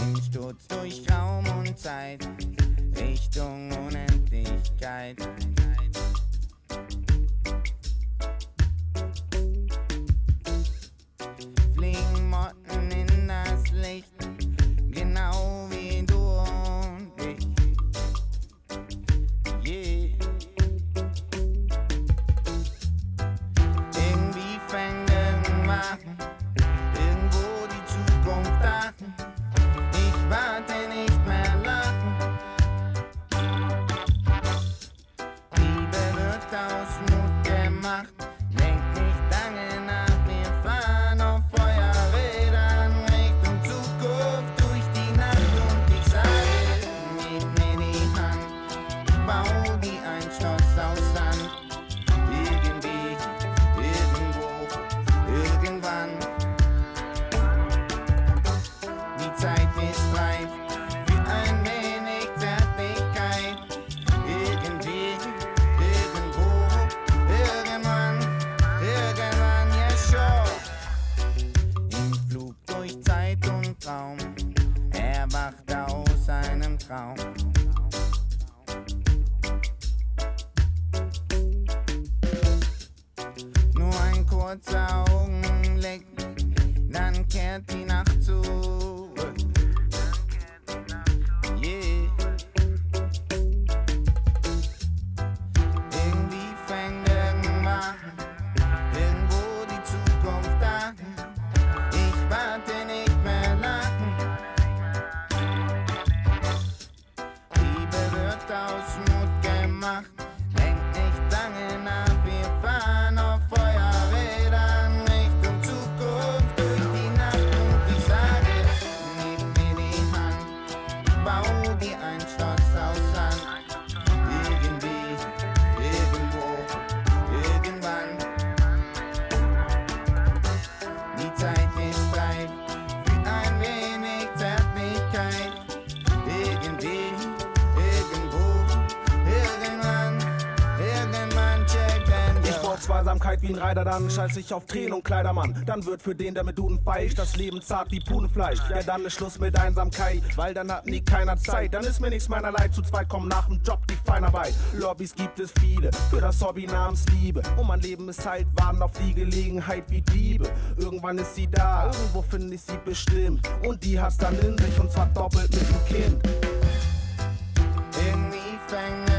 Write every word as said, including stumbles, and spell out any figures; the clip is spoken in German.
Im Sturz durch Raum und Zeit, Richtung Unendlichkeit. Fliegen Motten in das Licht, genau wie du und ich. Yeah. Irgendwie fängt irgendwann irgendwo die Zukunft an. Ich warte nicht mehr lang. Liebe wird aus Mut gemacht. Denk nicht lange nach, wir fahren auf Feuerrädern Richtung Zukunft durch die Nacht. Und ich sage, gib mir die Hand, ich bau die ein Schloss aus Sand. Irgendwie, irgendwo, irgendwann. Die Zeit ist reif für ein wenig Zärtlichkeit. Irgendwie, irgendwo, irgendwann, irgendwann, ja schon. Im Flug durch Zeit und Raum, erwacht aus einem Traum. Nur ein kurzer Augenblick, dann kehrt die Nacht zurück. Yeah. Irgendwie fängt irgendwann irgendwo die Zukunft an. Ich warte nicht mehr lang. Liebe wird aus Mut gemacht. Denk nicht lange nach, wir fahren auf Feuerrädern Richtung Zukunft durch die Nacht. Und ich sage, gib mir die Hand, ich bau dir ein Schloss aus Sand. Irgendwie, irgendwo, irgendwann. Die Zeit ist reif für ein wenig Zärtlichkeit. Irgendwie, irgendwo, irgendwann, irgendwann checken. Ich brauch Zweisamkeit wie ein Reiter, dann scheiß ich auf Tränen und Kleidermann. Dann wird für den, der mit Duden feilscht, das Leben zart wie Pudenfleisch. Ja, dann ist Schluss mit Einsamkeit, weil dann hat nie keiner Zeit. Dann ist mir nichts meiner Leid, zu zweit kommen nach dem Job die Feinarbeit. Lobbys gibt es viele, für das Hobby namens Liebe. Und mein Leben ist halt, warten auf die Gelegenheit wie Diebe. Irgendwann ist sie da, irgendwo finde ich sie bestimmt. Und die hat's dann in sich, und zwar doppelt mit dem Kind. Irgendwie fängt